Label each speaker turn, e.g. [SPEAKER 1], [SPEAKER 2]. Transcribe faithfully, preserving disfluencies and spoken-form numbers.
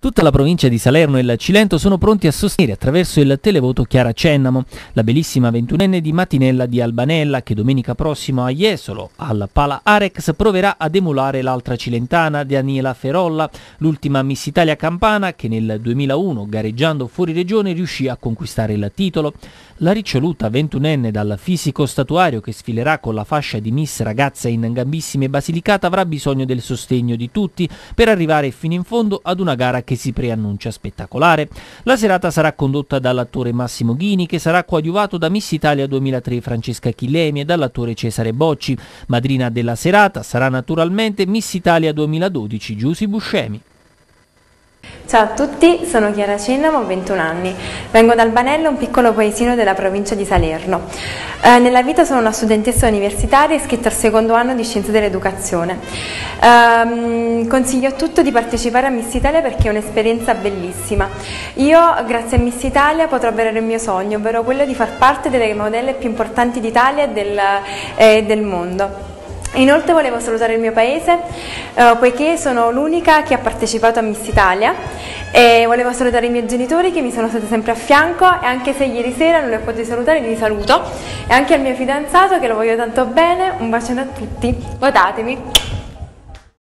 [SPEAKER 1] Tutta la provincia di Salerno e il Cilento sono pronti a sostenere attraverso il televoto Chiara Cennamo, la bellissima ventunenne di Matinella di Albanella, che domenica prossima a Jesolo, al Pala Arex, proverà ad emulare l'altra cilentana, Daniela Ferolla, l'ultima Miss Italia campana che nel duemilauno, gareggiando fuori regione, riuscì a conquistare il titolo. La riccioluta ventunenne dal fisico statuario, che sfilerà con la fascia di Miss Ragazza in Gambissime Basilicata, avrà bisogno del sostegno di tutti per arrivare fino in fondo ad una gara che che si preannuncia spettacolare. La serata sarà condotta dall'attore Massimo Ghini, che sarà coadiuvato da Miss Italia duemilatré Francesca Chillemi e dall'attore Cesare Bocci. Madrina della serata sarà naturalmente Miss Italia duemiladodici Giusy Buscemi.
[SPEAKER 2] Ciao a tutti, sono Chiara Cennamo, ho ventuno anni, vengo da Albanello, un piccolo paesino della provincia di Salerno. Eh, nella vita sono una studentessa universitaria iscritta al secondo anno di Scienze dell'Educazione. Eh, consiglio a tutti di partecipare a Miss Italia perché è un'esperienza bellissima. Io, grazie a Miss Italia, potrò avere il mio sogno, ovvero quello di far parte delle modelle più importanti d'Italia e del, eh, del mondo. Inoltre volevo salutare il mio paese, eh, poiché sono l'unica che ha partecipato a Miss Italia, e volevo salutare i miei genitori che mi sono stati sempre a fianco, e anche se ieri sera non li ho potuti salutare li saluto, e anche al mio fidanzato che lo voglio tanto bene. Un bacione a tutti, votatemi!